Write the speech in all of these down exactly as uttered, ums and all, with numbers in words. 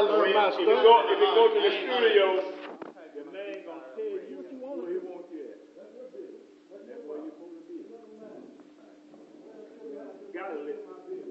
I learn my stuff. If you go, if you go to the studio, the man gonna tell you where he wants you at. And that's where you're supposed to be. You gotta listen.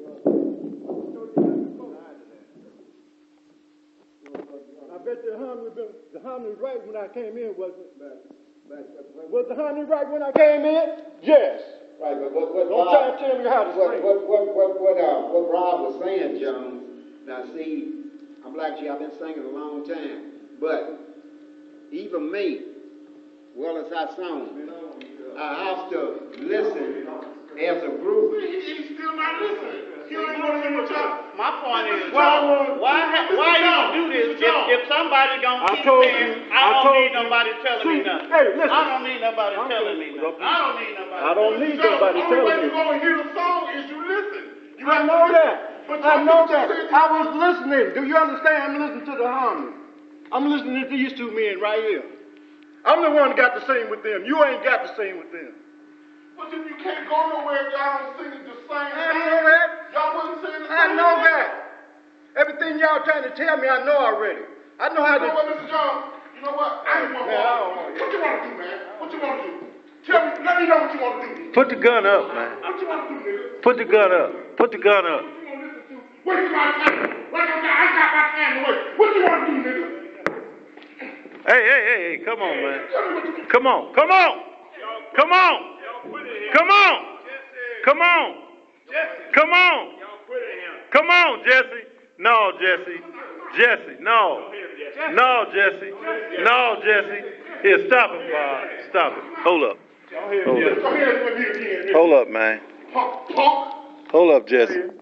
I bet the harmony been the harmony right when I came in, wasn't it? Was the harmony right when I came in? Yes. Right, but what, what Don't Rob, try to tell me how to what, sing. what, what, what, what, uh, what Rob was saying, Jones, now see, I'm like you, I've been singing a long time, but even me, well as I sung, I have to listen as a group. He's still not listening. He ain't gonna hear what y'all. My point is, Well, why ha- why you gonna do this if, if somebody gonna I keep told saying, you, I I don't told need you. nobody telling See, me nothing. hey, listen. I don't need nobody I'm telling gonna- me nothing. I don't need nobody. I don't need nobody The only telling way me. you go and hear the song is you listen. You I have to know listen. that. But I you know have to that. listen. I was listening. Do you understand? I'm listening to the harmony. I'm listening to these two men right here. I'm the one that got to sing with them. You ain't got to sing with them. But if you can't go nowhere if y'all don't sing the same I thing, know that. y'all wouldn't sing the I same know thing. that. Everything y'all trying to tell me, I know already. I know how You know to. what, Mister Jones? You know what? I ain't want Man, I to. don't want What you want to do, man? What you want to do? Tell me. Let me know what you want to do. Put the gun up, man. What you want to do, nigga? Put the gun up. Put the gun up. What you want to listen to? Waste my time. Like I got, I got my time to waste. What you want to do, nigga? Hey, hey, hey, hey, come on, man. Come on, come on. Come on. Come on. Come on. Come on. Come on, Jesse. No, Jesse. Jesse, no. No, Jesse. No, Jesse. Here, stop it, Bob. Stop it. Hold up. Hold up. Come here with me again. Hold up, man. Punk, punk. Hold up, Jesse.